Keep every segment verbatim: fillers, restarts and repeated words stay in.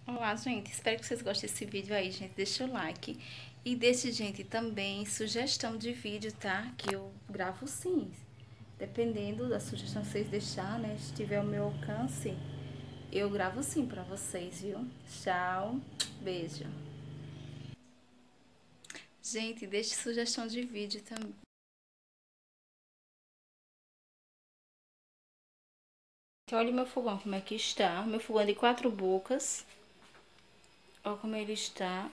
Olá, gente, espero que vocês gostem desse vídeo aí, gente, deixa o like e deixe, gente, também sugestão de vídeo, tá? Que eu gravo sim, dependendo da sugestão que vocês deixarem, né? Se tiver o meu alcance, eu gravo sim pra vocês, viu? Tchau, beijo. Gente, deixe sugestão de vídeo também. Olha o meu fogão como é que está, meu fogão é de quatro bocas, olha como ele está.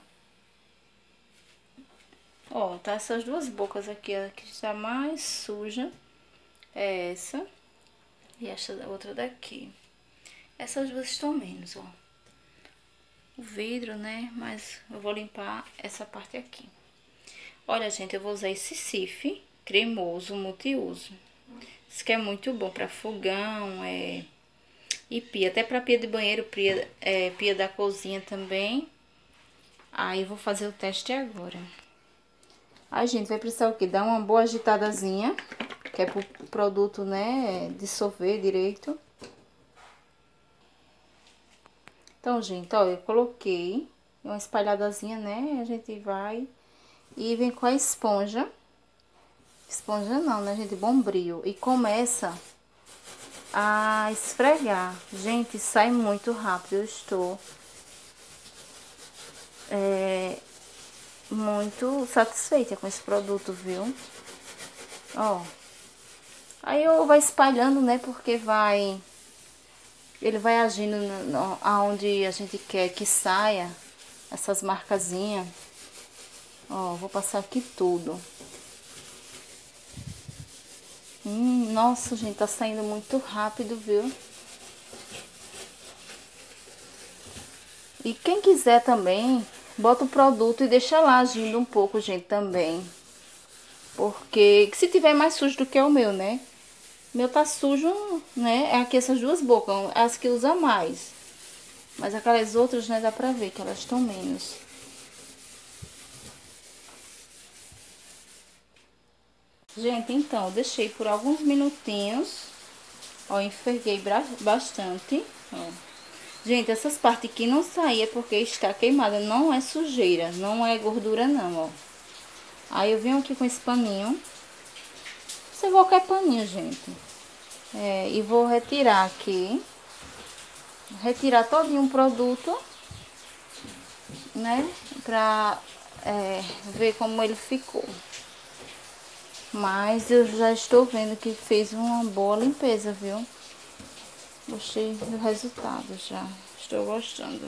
Ó, tá essas duas bocas aqui, a que está mais suja é essa e essa outra daqui. Essas duas estão menos, ó. O vidro, né? Mas eu vou limpar essa parte aqui. Olha, gente, eu vou usar esse Cif cremoso multiuso. Isso que é muito bom para fogão, é... e pia. Até para pia de banheiro, pia, é, pia da cozinha também. Aí, vou fazer o teste agora. Aí, gente, vai precisar o quê? Dar uma boa agitadazinha, que é pro produto, né, dissolver direito. Então, gente, ó, eu coloquei uma espalhadazinha, né, a gente vai e vem com a esponja. Esponja não, né, gente, Bombril. E começa a esfregar. Gente, sai muito rápido, eu estou é, muito satisfeita com esse produto, viu? Ó, aí eu vou espalhando, né, porque vai... Ele vai agindo no, no, aonde a gente quer que saia essas marcazinhas. Ó, vou passar aqui tudo. Hum, nossa, gente, tá saindo muito rápido, viu? E quem quiser também, bota o produto e deixa lá agindo um pouco, gente, também. Porque se tiver mais sujo do que o meu, né? Meu tá sujo, né? É aqui essas duas bocas, as que usa mais. Mas aquelas outras, né, dá pra ver que elas estão menos. Gente, então, eu deixei por alguns minutinhos. Ó, enferguei bastante, ó. Gente, essas partes que não saem é porque está queimada, não é sujeira, não é gordura não, ó. Aí eu venho aqui com esse paninho. Você qualquer paninho, gente. É, e vou retirar aqui. Retirar todinho o produto, né? Pra é, ver como ele ficou. Mas eu já estou vendo que fez uma boa limpeza, viu? Gostei do resultado já. Estou gostando.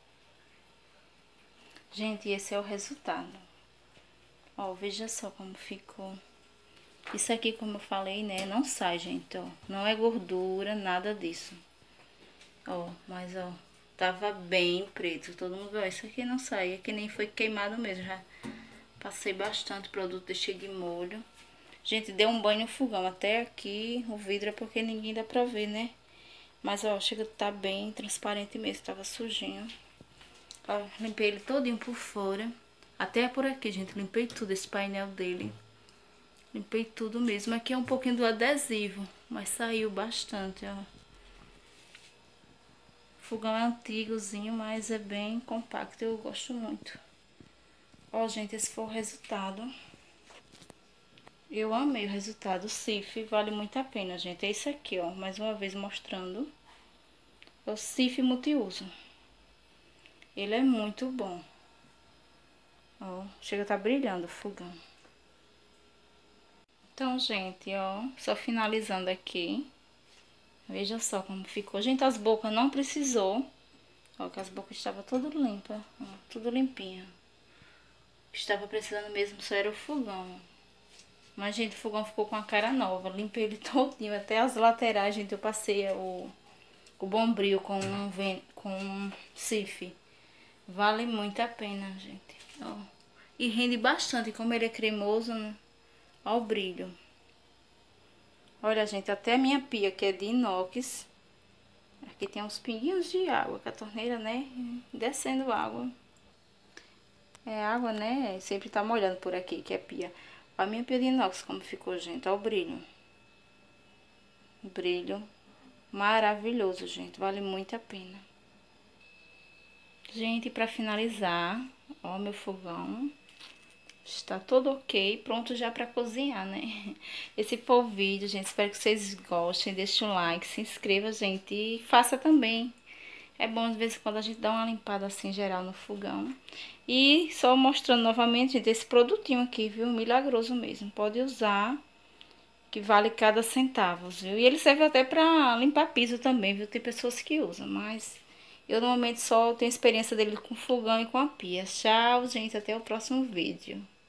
Gente, esse é o resultado. Ó, veja só como ficou. Isso aqui, como eu falei, né, não sai, gente, ó. Não é gordura, nada disso. Ó, mas, ó, tava bem preto. Todo mundo viu, isso aqui não sai. É que nem foi queimado mesmo, já passei bastante produto, deixei de molho. Gente, deu um banho no fogão. Até aqui, o vidro é porque ninguém dá pra ver, né? Mas, ó, chega a tá bem transparente mesmo, tava sujinho. Ó, limpei ele todinho por fora. Até por aqui, gente, limpei tudo, esse painel dele. Limpei tudo mesmo. Aqui é um pouquinho do adesivo, mas saiu bastante, ó. O fogão é antigozinho, mas é bem compacto, eu gosto muito. Ó, gente, esse foi o resultado. Eu amei o resultado. O Cif vale muito a pena, gente. É isso aqui, ó, mais uma vez mostrando. É o Cif multiuso. Ele é muito bom. Ó, chega a tá brilhando o fogão. Então, gente, ó, só finalizando aqui. Veja só como ficou. Gente, as bocas não precisou. Ó, que as bocas estavam tudo limpa, ó, tudo limpinha. Estava precisando mesmo, só era o fogão. Mas, gente, o fogão ficou com a cara nova. Limpei ele todinho, até as laterais, gente, eu passei o, o Bombril com um, com um Cif. Vale muito a pena, gente. Ó. E rende bastante, como ele é cremoso, né? Ó o brilho. Olha, gente, até a minha pia, que é de inox, aqui tem uns pinguinhos de água, com a torneira, né, descendo água. É água, né, sempre tá molhando por aqui, que é pia. A minha pia de inox como ficou, gente, ó o brilho. Brilho maravilhoso, gente, vale muito a pena. Gente, para finalizar, ó, meu fogão está todo ok, pronto já para cozinhar, né? Esse foi o vídeo, gente. Espero que vocês gostem. Deixe um like, se inscreva, gente, e faça também. É bom de vez em quando a gente dá uma limpada assim geral no fogão. E só mostrando novamente, gente, esse produtinho aqui, viu? Milagroso mesmo. Pode usar, que vale cada centavo, viu? E ele serve até para limpar piso também, viu? Tem pessoas que usam, mas eu normalmente só tenho experiência dele com fogão e com a pia. Tchau, gente. Até o próximo vídeo.